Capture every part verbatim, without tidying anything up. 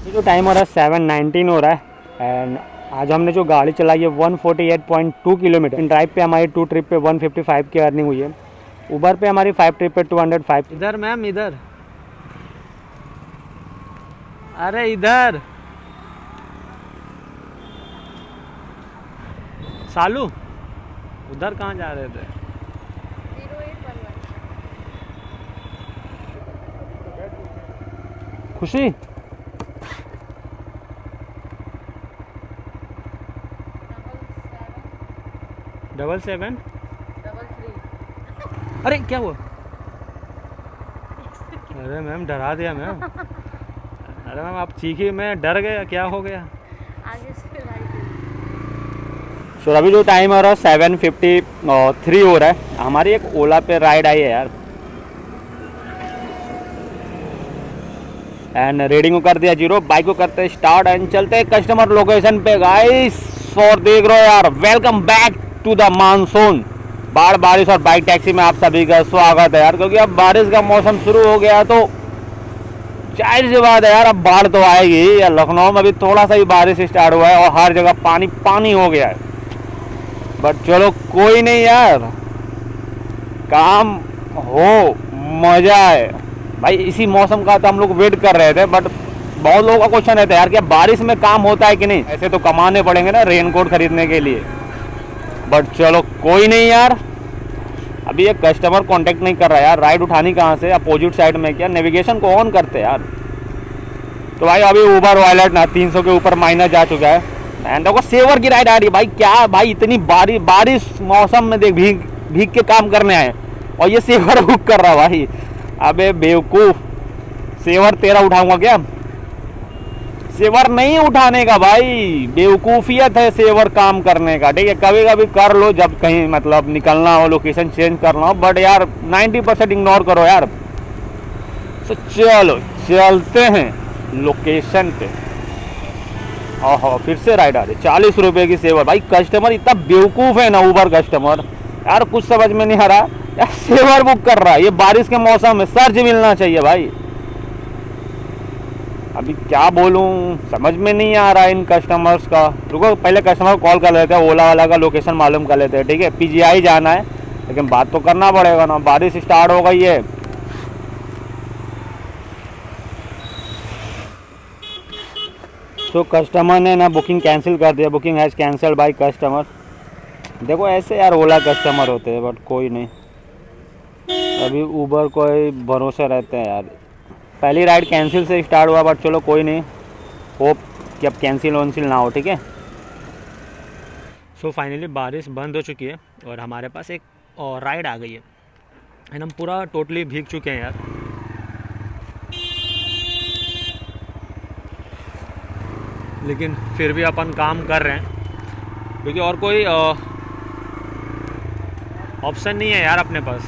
ये जो टाइम हो रहा है सेवन नाइनटीन हो रहा है एंड आज हमने जो गाड़ी चलाई है one forty eight point two kilometre. InDrive पे हमारी टू ट्रिप पे वन फिफ्टी फाइव की अर्निंग हुई है। उबर पे हमारी फाइव ट्रिप पे टू हंड्रेड फाइव। इधर मैम इधर, अरे इधर सालू, उधर कहाँ जा रहे थे? खुशी डबल सेवन डबल थ्री। अरे क्या हुआ? अरे मैम डरा दिया मैम। अरे मैम आप चीखी, मैं डर गया, क्या हो गया? आगे से राइट। सो so, अभी जो टाइम हो रहा है सेवन फिफ्टी थ्री हो रहा है। हमारी एक ओला पे राइड आई है यार एंड रेडिंग को कर दिया जीरो। बाइक को करते स्टार्ट एंड चलते कस्टमर लोकेशन पे गाइस। और देख रहे हो यार, welcome back to the monsoon. बाढ़ बारिश और बाइक टैक्सी में आप सभी का स्वागत है यार, क्योंकि अब बारिश का मौसम शुरू हो गया तो जाहिर सी बात है यार अब बाढ़ तो आएगी। या लखनऊ में भी थोड़ा सा ही बारिश स्टार्ट हुआ है और हर जगह पानी पानी हो गया है। बट चलो कोई नहीं यार, काम हो मजा है भाई। इसी मौसम का तो हम लोग वेट कर रहे थे। बट बहुत लोगों का क्वेश्चन रहता है यार कि बारिश में काम होता है कि नहीं। ऐसे तो कमाने पड़ेंगे ना रेनकोट खरीदने के लिए। बट चलो कोई नहीं यार, अभी एक कस्टमर कांटेक्ट नहीं कर रहा यार। राइड उठानी कहाँ से? अपोजिट साइड में क्या? नेविगेशन को ऑन करते यार। तो भाई अभी उबर वॉलेट ना तीन सौ के ऊपर माइनस जा चुका है एंड देखो सेवर की राइड आ रही है भाई। क्या भाई इतनी बारिश बारिश मौसम में देख भीग भीग के काम करने आए और ये सेवर बुक कर रहा भाई। अबे बेवकूफ, सेवर तेरा उठाऊंगा क्या? सेवर नहीं उठाने का भाई, बेवकूफियत है सेवर काम करने का। ठीक है, कभी कभी कर लो जब कहीं मतलब निकलना हो, लोकेशन चेंज करना हो। बट यार नाइन्टी परसेंट इग्नोर करो यार। तो चलो चलते हैं लोकेशन पे। ओहो फिर से राइड आ रही, चालीस रुपए की सेवर। भाई कस्टमर इतना बेवकूफ है ना, उबर कस्टमर यार, कुछ समझ में नहीं आ रहा यार। सेवर बुक कर रहा है ये बारिश के मौसम में, सर्च मिलना चाहिए भाई। अभी क्या बोलूं, समझ में नहीं आ रहा है इन कस्टमर्स का। रुको पहले कस्टमर को कॉल कर लेते हैं, ओला वाला का लोकेशन मालूम कर लेते हैं। ठीक है, पीजीआई जाना है लेकिन बात तो करना पड़ेगा ना, बारिश स्टार्ट हो गई है। तो कस्टमर ने ना बुकिंग कैंसिल कर दिया। Booking has cancelled by customer. देखो ऐसे यार ओला कस्टमर होते हैं, बट कोई नहीं। अभी उबर को ही भरोसे रहते हैं यार। पहली राइड कैंसिल से स्टार्ट हुआ, बट चलो कोई नहीं, होप कि अब कैंसिल वैंसिल ना हो। ठीक है, सो फाइनली बारिश बंद हो चुकी है और हमारे पास एक और राइड आ गई है एंड हम पूरा टोटली भीग चुके हैं यार। लेकिन फिर भी अपन काम कर रहे हैं क्योंकि और कोई ऑप्शन नहीं है यार अपने पास।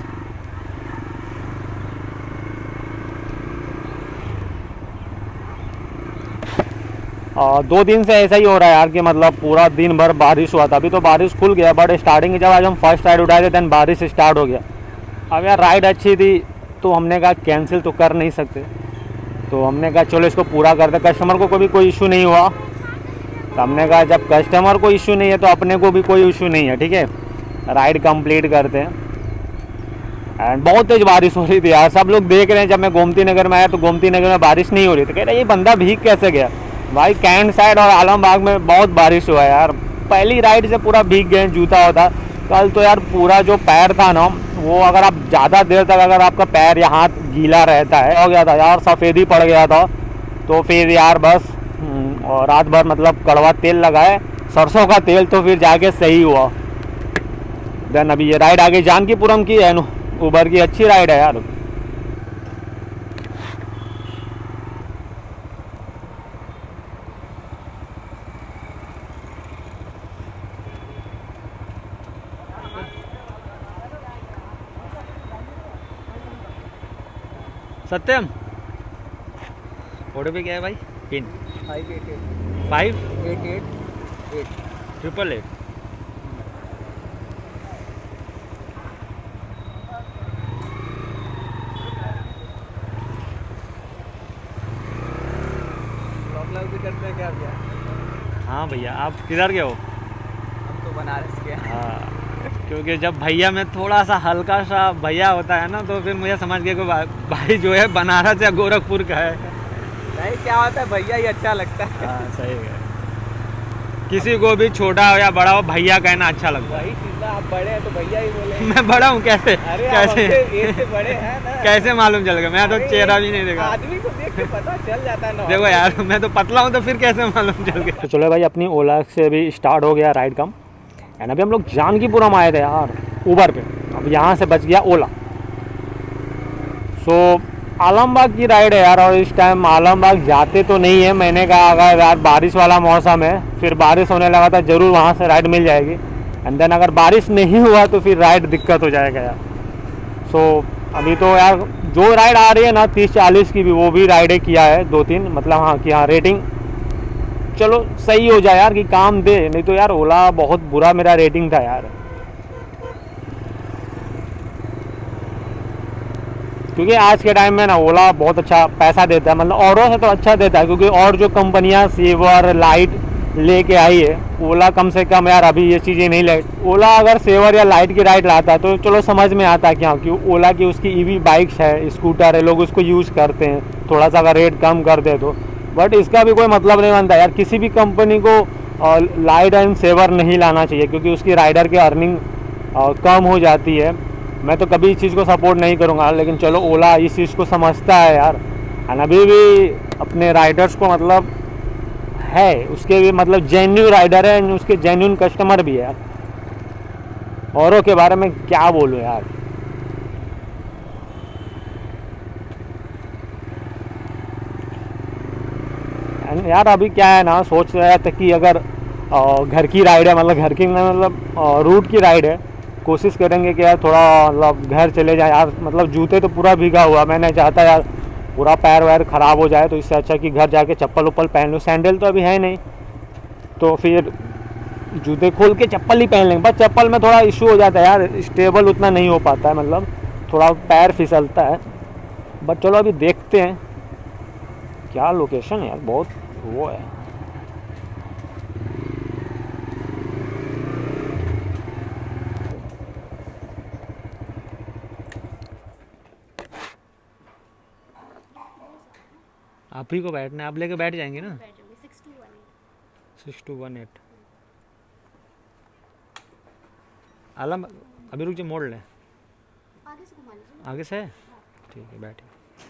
आ, दो दिन से ऐसा ही हो रहा है यार कि मतलब पूरा दिन भर बारिश हुआ था। अभी तो बारिश खुल गया, बट स्टार्टिंग जब आज हम फर्स्ट राइड उठाए थे देन बारिश स्टार्ट हो गया। अब यार राइड अच्छी थी तो हमने कहा कैंसिल तो कर नहीं सकते, तो हमने कहा चलो इसको पूरा करते। कस्टमर को कोई कोई इशू नहीं हुआ, तो हमने कहा जब कस्टमर को इशू नहीं है तो अपने को भी कोई इशू नहीं है। ठीक है, राइड कंप्लीट करते हैं। एंड बहुत तेज बारिश हो रही थी यार, सब लोग देख रहे हैं। जब मैं गोमती नगर में आया तो गोमती नगर में बारिश नहीं हो रही थी। कह रहे ये बंदा भीग कैसे गया? भाई कैंट साइड और आलमबाग में बहुत बारिश हुआ यार। पहली राइड से पूरा भीग गए, जूता होता। कल तो यार पूरा जो पैर था ना वो, अगर आप ज़्यादा देर तक अगर आपका पैर या हाथ गीला रहता है, हो गया था यार, सफ़ेदी पड़ गया था। तो फिर यार बस और रात भर मतलब कड़वा तेल लगाए, सरसों का तेल, तो फिर जाके सही हुआ। देन अभी ये राइड आगे जानकीपुरम की है, उबर की अच्छी राइड है यार। सत्यम ऑर्डर पे क्या है भाई? Pin five eight eight five eight eight eight triple eight. Blog भी करते हैं क्या भैया? हाँ भैया, आप किधर के हो? हम तो बनारस के हैं। हाँ, क्योंकि जब भैया में थोड़ा सा हल्का सा भैया होता है ना, तो फिर मुझे समझ गया कि भा- भाई जो है बनारस या गोरखपुर का है। नहीं, क्या होता है, भैया ही अच्छा लगता है। हाँ सही है, किसी को भी छोटा हो या बड़ा हो भैया कहना अच्छा लगता है। वही चीज़ ना, आप बड़े हैं तो भैया ही बोले। मैं बड़ा हूँ कैसे? अरे आप कैसे हमसे एज से बड़े हैं ना। कैसे मालूम चल गया? मैं तो अरे चेहरा भी नहीं देखा। आदमी को देख के पता चल जाता है ना। देखो यार, मैं तो पतला हूँ तो फिर कैसे मालूम चल गया? तो चलो भाई, अपनी ओला से भी स्टार्ट हो गया राइड कम। एंड अभी हम लोग जानकीपुरम आए थे यार उबर पे, अब यहाँ से बच गया ओला। सो आलमबाग की राइड है यार, और इस टाइम आलमबाग जाते तो नहीं है। मैंने कहा अगर यार बारिश वाला मौसम है, फिर बारिश होने लगा था, ज़रूर वहाँ से राइड मिल जाएगी। एंड देन अगर बारिश नहीं हुआ तो फिर राइड दिक्कत हो जाएगा यार। सो अभी तो यार जो राइड आ रही है ना तीस चालीस की भी, वो भी राइडें किया है दो तीन, मतलब हाँ कि हाँ रेटिंग चलो सही हो जाए यार, कि काम दे। नहीं तो यार ओला बहुत बुरा मेरा रेटिंग था यार, क्योंकि आज के टाइम में ना ओला बहुत अच्छा पैसा देता है, मतलब औरों से तो अच्छा देता है। क्योंकि और जो कंपनियां सेवर लाइट लेके आई है, ओला कम से कम यार अभी ये चीज़ें नहीं ले। ओला अगर सेवर या लाइट की राइड लाता है तो चलो समझ में आता है, क्यों? क्योंकि ओला की उसकी ईवी बाइक्स है, स्कूटर है, लोग उसको यूज़ करते हैं, थोड़ा सा अगर रेट कम कर दे तो। बट इसका भी कोई मतलब नहीं बनता यार, किसी भी कंपनी को लाइट एंड सेवर नहीं लाना चाहिए, क्योंकि उसकी राइडर की अर्निंग कम हो जाती है। मैं तो कभी इस चीज़ को सपोर्ट नहीं करूँगा, लेकिन चलो ओला इस चीज़ को समझता है यार। एंड अभी भी अपने राइडर्स को मतलब है, उसके भी मतलब जेन्युइन राइडर है, उसके जेन्युइन कस्टमर भी है यार। औरों के बारे में क्या बोलूँ यार। एंड यार अभी क्या है ना, सोच रहा था कि अगर अ, घर की राइड है, मतलब घर की मतलब रूट की राइड है, कोशिश करेंगे कि यार थोड़ा मतलब घर चले जाए यार। मतलब जूते तो पूरा भीगा हुआ, मैंने चाहता यार पूरा पैर वैर ख़राब हो जाए, तो इससे अच्छा कि घर जाके चप्पल उप्पल पहन लूँ। सैंडल तो अभी है नहीं, तो फिर जूते खोल के चप्पल ही पहन लेंगे। बस चप्पल में थोड़ा इशू हो जाता है यार, स्टेबल उतना नहीं हो पाता है, मतलब थोड़ा पैर फिसलता है। बट चलो अभी देखते हैं क्या लोकेशन है यार, बहुत वो है। आप ही को बैठना है, आप लेके बैठ जाएंगे ना? Six two one eight Alam, अभी रुक जाओ, मोड़ लें आगे से घुमा लीजिए। आगे से। ठीक है, बैठिए।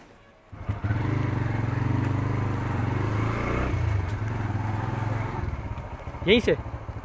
यहीं से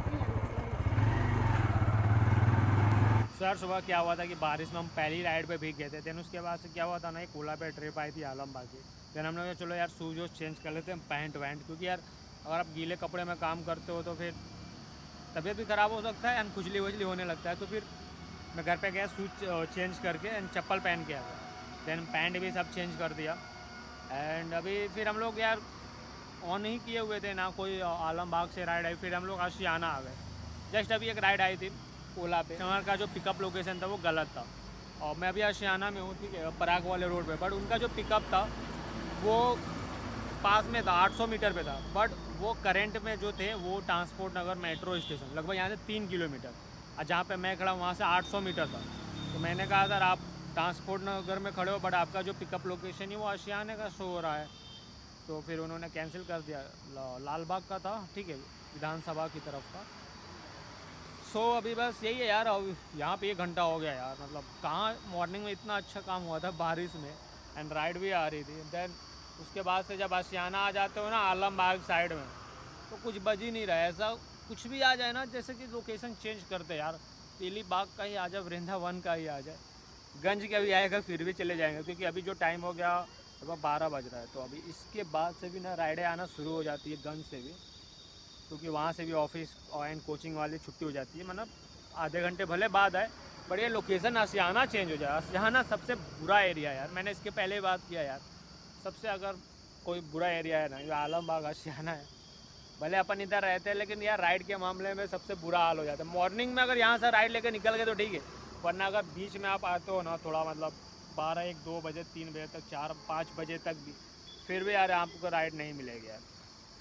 सर सुबह क्या हुआ था कि बारिश में हम पहली राइड पे भीग गए थे। देन उसके बाद से क्या हुआ था ना, एक ओला पे ट्रिप आई थी आलमबाग की। देन हमने कहा चलो यार शूज वूज चेंज कर लेते हैं, पैंट वैंट, क्योंकि यार अगर आप गीले कपड़े में काम करते हो तो फिर तबीयत भी ख़राब हो सकता है एंड खुजली वजली होने लगता है। तो फिर मैं घर पे गया, शूज चेंज करके एंड चप्पल पहन के आया। देन पैंट भी सब चेंज कर दिया। एंड अभी फिर हम लोग यार ऑन नहीं किए हुए थे ना, कोई आलमबाग से राइड आई, फिर हम लोग आशियाना आ गए। जस्ट अभी एक राइड आई थी ओला पे, हमारे का जो पिकअप लोकेशन था वो गलत था, और मैं अभी आशियाना में हूँ, ठीक है, पराग वाले रोड पे। बट उनका जो पिकअप था वो पास में था, आठ सौ मीटर पे था। बट वो करंट में जो थे वो ट्रांसपोर्ट नगर मेट्रो स्टेशन लगभग यहाँ से तीन किलोमीटर, और जहाँ पे मैं खड़ा वहाँ से आठ सौ मीटर था। तो मैंने कहा सर आप ट्रांसपोर्ट नगर में खड़े हो, बट आपका जो पिकअप लोकेशन है वो आशियाने का शो हो रहा है। तो फिर उन्होंने कैंसिल कर दिया, लाल बाग का था, ठीक है, विधानसभा की तरफ का। सो so, अभी बस यही है यार, अब यहाँ पे एक घंटा हो गया यार। मतलब कहाँ मॉर्निंग में इतना अच्छा काम हुआ था बारिश में, एंड राइड भी आ रही थी। देन उसके बाद से जब आशियाना आ जाते हो ना आलमबाग साइड में, तो कुछ बज ही नहीं रहा है। ऐसा कुछ भी आ जाए ना, जैसे कि लोकेशन चेंज करते यार, तेली बाग का ही आ जाए, वृंदावन का ही आ जाए, गंज का भी आएगा, फिर भी चले जाएंगे। क्योंकि अभी जो टाइम हो गया लगभग बारह बज रहा है, तो अभी इसके बाद से भी ना राइडें आना शुरू हो जाती है गंज से भी, क्योंकि वहाँ से भी ऑफिस एंड कोचिंग वाली छुट्टी हो जाती है। मतलब आधे घंटे भले बाद आए, बट ये लोकेशन आशियाना चेंज हो जाए। आशियाना सबसे बुरा एरिया यार, मैंने इसके पहले बात किया यार, सबसे अगर कोई बुरा एरिया है ना ये आलमबाग आशियाना है। भले अपन इधर रहते हैं, लेकिन यार राइड के मामले में सबसे बुरा हाल हो जाता है। मॉर्निंग में अगर यहाँ से राइड लेकर निकल गए तो ठीक है, वरना अगर बीच में आप आते हो ना थोड़ा, मतलब बारह एक दो बजे तीन बजे तक, चार पाँच बजे तक भी, फिर भी यार आपको राइड नहीं मिलेगी यार।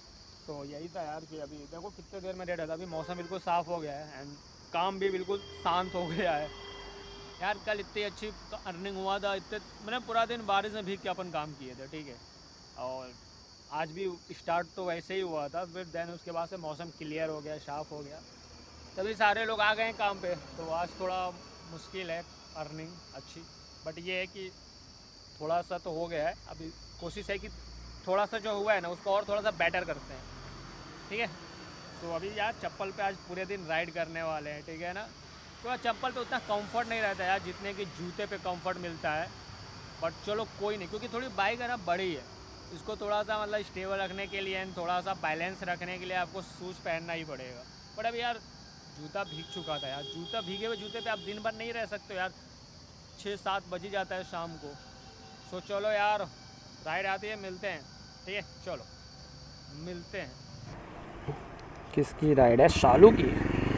तो यही था यार कि अभी देखो कितने देर में रेड है, अभी मौसम बिल्कुल साफ़ हो गया है एंड काम भी बिल्कुल शांत हो गया है। यार कल इतनी अच्छी अर्निंग हुआ था, इतने मैंने पूरा दिन बारिश में भीग के अपन काम किए थे, ठीक है। और आज भी स्टार्ट तो वैसे ही हुआ था, फिर देन उसके बाद से मौसम क्लियर हो गया, साफ़ हो गया, तभी सारे लोग आ गए हैं काम पे। तो आज थोड़ा मुश्किल है अर्निंग अच्छी, बट ये है कि थोड़ा सा तो हो गया है। अभी कोशिश है कि थोड़ा सा जो हुआ है ना उसको और थोड़ा सा बेटर करते हैं, ठीक है। तो अभी यार चप्पल पे आज पूरे दिन राइड करने वाले हैं, ठीक है ना। तो चप्पल पे उतना कंफर्ट नहीं रहता यार जितने कि जूते पे कंफर्ट मिलता है, बट चलो कोई नहीं, क्योंकि थोड़ी बाइक है ना बड़ी है, इसको थोड़ा सा मतलब स्टेबल रखने के लिए एंड थोड़ा सा बैलेंस रखने के लिए आपको शूज़ पहनना ही पड़ेगा। बट अभी यार जूता भीग चुका था यार, जूता भीगे हुए जूते पे आप दिन भर नहीं रह सकते यार, छः सात बज ही जाता है शाम को। सो चलो यार राइड आती है, मिलते हैं, ठीक है, चलो मिलते हैं। किसकी राइड है? शालू की।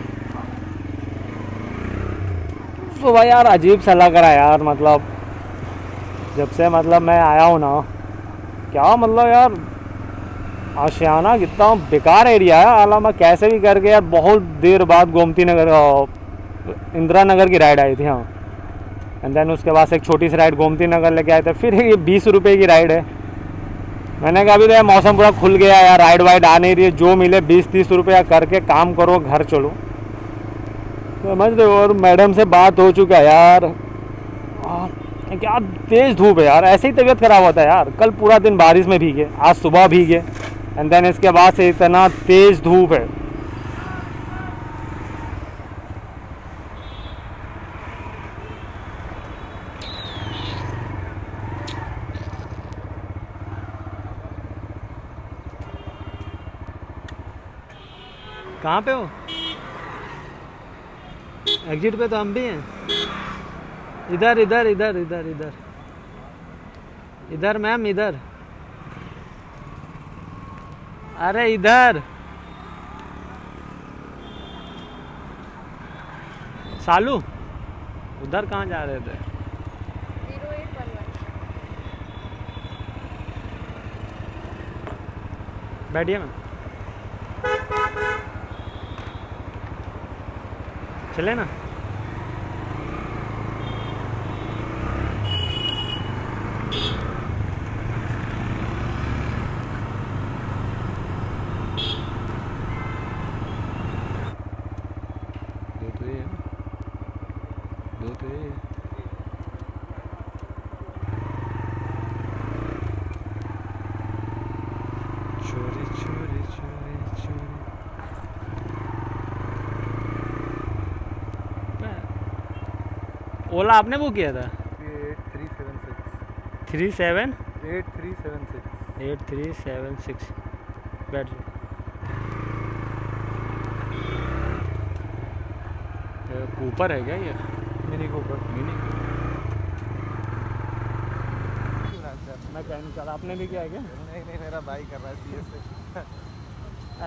तो भाई यार अजीब सा लग रहा है यार, मतलब जब से मतलब मैं आया हूँ ना, क्या मतलब यार आशियाना कितना बेकार एरिया है। आला मैं कैसे भी करके यार बहुत देर बाद गोमती नगर इंदिरा नगर की राइड आई थी, हाँ। एंड देन उसके बाद से एक छोटी सी राइड गोमती नगर लेके आए थे, फिर ये बीस रुपये की राइड है। मैंने कहा अभी तो यार मौसम पूरा खुल गया यार, राइड वाइड आ नहीं रही है, जो मिले बीस तीस रुपया करके काम करो, घर चलो, समझ रहे हो। और मैडम से बात हो चुका है यार, आ, क्या तेज़ धूप है यार, ऐसे ही तबीयत खराब होता है यार। कल पूरा दिन बारिश में भीगे, आज सुबह भीगे, एंड देन इसके बाद से इतना तेज़ धूप है। कहाँ पे हो? एग्जिट पे तो हम भी हैं। इधर इधर इधर इधर इधर इधर मैम, इधर, अरे इधर। सालू उधर कहाँ जा रहे थे? बैठिए मैम, चले ना। दो तो ये दो तो ये चोरी चोरी चोरी चोरी। ओला आपने बुक किया था? Eight three seven six three seven eight three seven six eight three seven six बैठ जाओ। कूपर है क्या ये? Mini Cooper. मिनी मैकेनिकल आपने भी किया है क्या? नहीं नहीं, मेरा भाई कर रहा है सी एस से।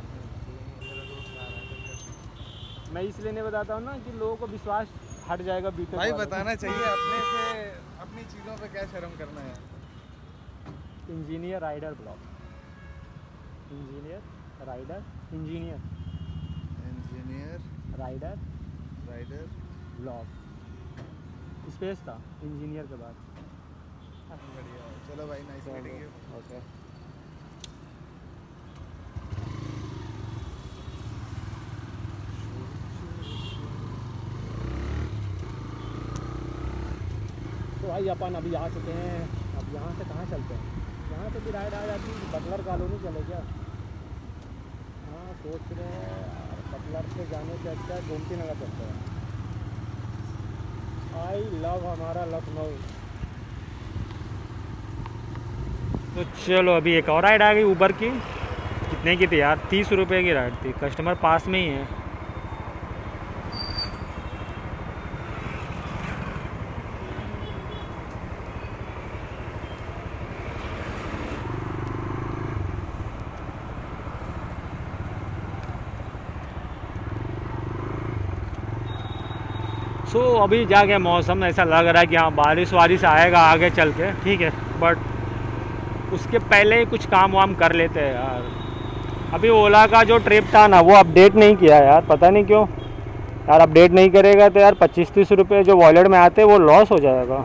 मैं इसलिए नहीं बताता हूँ ना कि लोगों को विश्वास हट जाएगा बीते भाई बताना चाहिए अपने से, अपनी चीज़ों पे क्या शर्म करना है। Engineer rider block, engineer rider engineer engineer rider rider block, space था इंजीनियर के बाद। बढ़िया, चलो भाई, नाइस मीटिंग यू। ओके। तो भाई अपन अभी आ चुके हैं, अब यहाँ से कहाँ चलते हैं? यहाँ से भी राइड आ जाती है, बटलर कॉलोनी चले क्या? हाँ सोच रहे हैं यार, बटलर से जाने से अच्छा है गोमती नगर चलते हैं। आई लव हमारा लखनऊ। तो चलो अभी एक और राइड आ गई ऊबर की। कितने की थी यार? तीस रुपए की राइड थी, कस्टमर पास में ही है। सो so, अभी जाके मौसम ऐसा लग रहा है कि हाँ बारिश वारिश आएगा आगे चल के, ठीक है, बट उसके पहले ही कुछ काम वाम कर लेते हैं यार। अभी ओला का जो ट्रिप था ना वो अपडेट नहीं किया यार, पता नहीं क्यों यार। अपडेट नहीं करेगा तो यार पच्चीस तीस रुपये जो वॉलेट में आते वो लॉस हो जाएगा।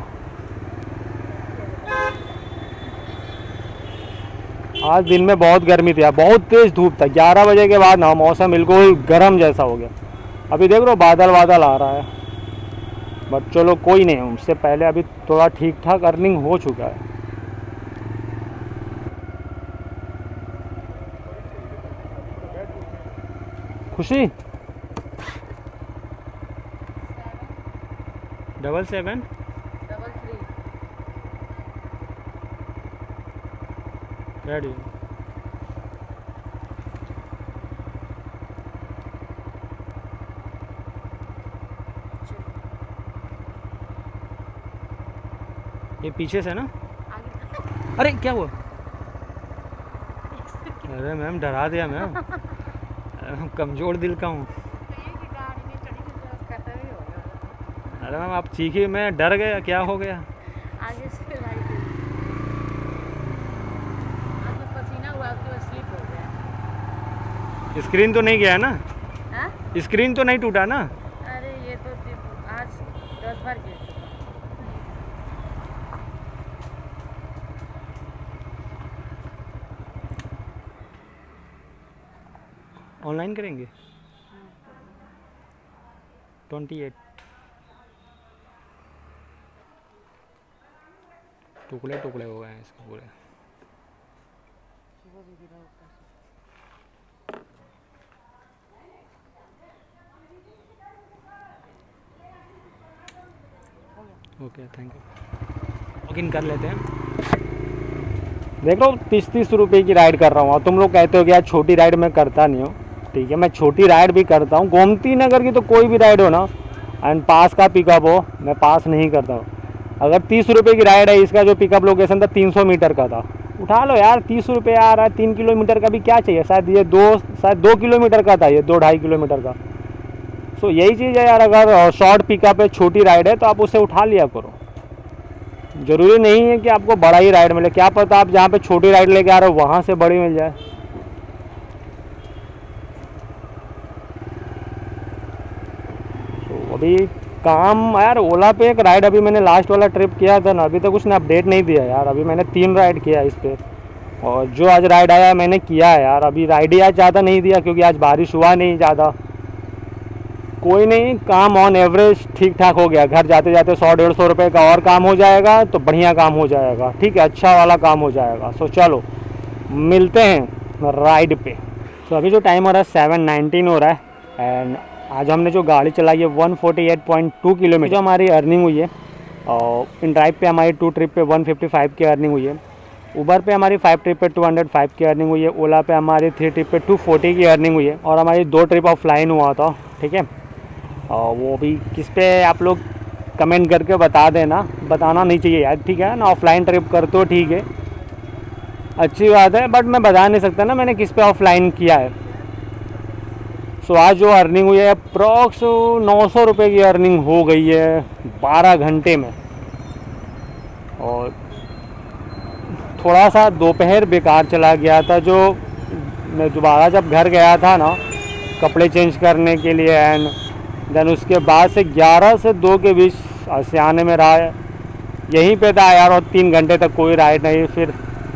आज दिन में बहुत गर्मी थी यार, बहुत तेज़ धूप था। ग्यारह बजे के बाद ना मौसम बिल्कुल गर्म जैसा हो गया। अभी देख लो बादल बादल आ रहा है, बट चलो कोई नहीं, उससे पहले अभी थोड़ा ठीक ठाक अर्निंग हो चुका है। Khushi double seven double three ready. ये पीछे से ना, आगे अरे क्या हुआ? अरे मैम डरा दिया मैम, कमज़ोर दिल का हूँ। ये कि गाड़ी में चढ़ी तो कहता ही हो गया। अरे मैम आप चीखी, मैं डर गया, क्या हो गया? आगे से गाड़ी थी, आज तो पसीना हुआ उसके बाद स्लिप हो गया। स्क्रीन तो नहीं गया ना? हाँ? स्क्रीन तो नहीं टूटा ना? अरे ये तो सिर्फ आज दस बार गिर चुका। ऑनलाइन करेंगे ट्वेंटी एट। टुकड़े टुकड़े हो गए हैं इसके पूरे। सुबह भी गिरा ऊपर से। Okay thank you. Log in कर लेते हैं। देख लो तीस तीस रुपये की राइड कर रहा हूँ और तुम लोग कहते हो कि यार छोटी राइड मैं करता नहीं हूँ। ठीक है, मैं छोटी राइड भी करता हूँ। गोमती नगर की तो कोई भी राइड हो ना एंड पास का पिकअप हो, मैं पास नहीं करता हूँ। अगर तीस रुपये की राइड है, इसका जो पिकअप लोकेशन था तीन सौ मीटर का था, उठा लो यार। तीस रुपये आ रहा है, तीन किलोमीटर का भी क्या चाहिए? शायद ये दो शायद दो किलोमीटर का था, ये दो ढाई किलोमीटर का। सो यही चीज़ है यार, अगर शॉर्ट पिकअप है, छोटी राइड है तो आप उसे उठा लिया करो। ज़रूरी नहीं है कि आपको बड़ा ही राइड मिले, क्या पता आप जहाँ पे छोटी राइड लेके आ रहे हो वहाँ से बड़ी मिल जाए। तो अभी काम यार, ओला पे एक राइड अभी मैंने लास्ट वाला ट्रिप किया था ना, अभी तक उसने अपडेट नहीं दिया यार। अभी मैंने तीन राइड किया इस पर और जो आज राइड आया मैंने किया है यार। अभी राइड ही आज ज़्यादा नहीं दिया क्योंकि आज बारिश हुआ नहीं ज़्यादा। कोई नहीं, काम ऑन एवरेज ठीक ठाक हो गया। घर जाते जाते सौ डेढ़ सौ रुपये का और काम हो जाएगा तो बढ़िया काम हो जाएगा। ठीक है, अच्छा वाला काम हो जाएगा। सो चलो मिलते हैं राइड पे। तो अभी जो टाइम हो रहा है सेवन नाइनटीन हो रहा है एंड आज हमने जो गाड़ी चलाई है one forty eight point two kilometre जो हमारी अर्निंग हुई है। और इन ड्राइव पे हमारी टू ट्रिप पे वन फिफ्टी फाइव की अर्निंग हुई है। उबर पे हमारी फाइव ट्रिप पे टू हंड्रेड फाइव की अर्निंग हुई है। ओला पे हमारी थ्री ट्रिप पे टू फोर्टी की अर्निंग हुई है और हमारी दो ट्रिप ऑफलाइन हुआ था। ठीक है, और वो भी किस पे आप लोग कमेंट करके बता देना, बताना नहीं चाहिए यार। ठीक है ना, ऑफलाइन ट्रिप करते हो ठीक है, अच्छी बात है, बट मैं बता नहीं सकता ना मैंने किस पे ऑफलाइन किया है। सो आज जो अर्निंग हुई है अप्रॉक्स नौ सौ रुपये की अर्निंग हो गई है बारह घंटे में। और थोड़ा सा दोपहर बेकार चला गया था, जो मैं दोबारा जब घर गया था ना कपड़े चेंज करने के लिए एंड देन उसके बाद से ग्यारह से दो के बीच से आने में रहा है, यहीं पे था यार। और तीन घंटे तक कोई राइड नहीं, फिर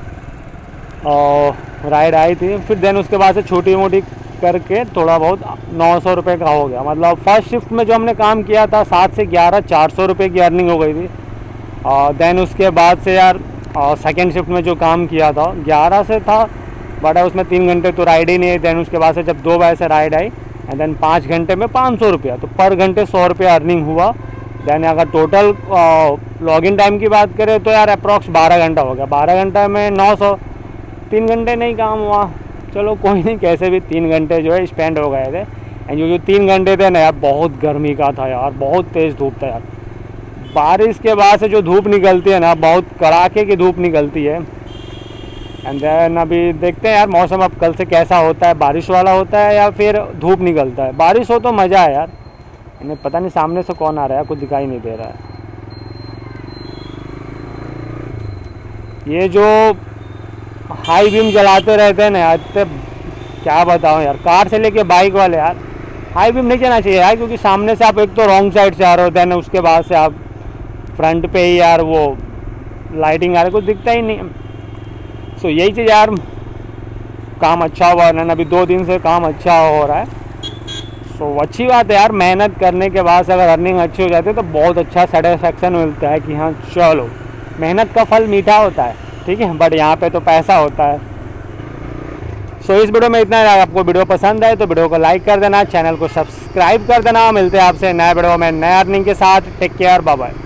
और राइड आई थी, फिर देन उसके बाद से छोटी मोटी करके थोड़ा बहुत नौ सौ रुपये का हो गया। मतलब फर्स्ट शिफ्ट में जो हमने काम किया था सात से ग्यारह चार सौ रुपये की अर्निंग हो गई थी। और देन उसके बाद से यार और सेकेंड शिफ्ट में जो काम किया था ग्यारह से था, बट उसमें तीन घंटे तो राइड ही नहीं है। देन उसके बाद से जब दो बजे से राइड आई एंड देन पाँच घंटे में पाँच सौ रुपया, तो पर घंटे सौ रुपया अर्निंग हुआ। देन अगर टोटल लॉगिन टाइम की बात करें तो यार अप्रॉक्स बारह घंटा हो गया। बारह घंटा में नौ सौ, तीन घंटे नहीं काम हुआ। चलो कोई नहीं, कैसे भी तीन घंटे जो है स्पेंड हो गए थे। एंड जो जो तीन घंटे थे ना यार बहुत गर्मी का था यार, बहुत तेज़ धूप था यार। बारिश के बाद से जो धूप निकलती है ना, बहुत कड़ाके की धूप निकलती है। एंड देन अभी देखते हैं यार मौसम अब कल से कैसा होता है, बारिश वाला होता है या फिर धूप निकलता है। बारिश हो तो मज़ा है यार। इन्हें पता नहीं सामने से कौन आ रहा है, कुछ दिखाई नहीं दे रहा है। ये जो हाई बीम जलाते रहते हैं ना यार, इतने क्या बताऊँ यार, कार से लेके बाइक वाले यार हाई बीम नहीं चलना चाहिए यार, क्योंकि सामने से आप एक तो रॉन्ग साइड से आ रहे होते हैं ना, उसके बाद से आप फ्रंट पे ही यार वो लाइटिंग आ रही, कुछ दिखता ही नहीं। सो यही चीज़ यार, काम अच्छा हुआ है ना, अभी दो दिन से काम अच्छा हो रहा है। सो अच्छी बात है यार, मेहनत करने के बाद से अगर अर्निंग अच्छी हो जाती है तो बहुत अच्छा सेटिस्फेक्शन मिलता है कि हाँ चलो मेहनत का फल मीठा होता है, ठीक है। बट यहाँ पे तो पैसा होता है। सो so, इस वीडियो में इतना है। आपको वीडियो पसंद आए तो वीडियो को लाइक कर देना, चैनल को सब्सक्राइब कर देना। मिलते हैं आपसे नए वीडियो में नए अर्निंग के साथ। Take care, bye bye.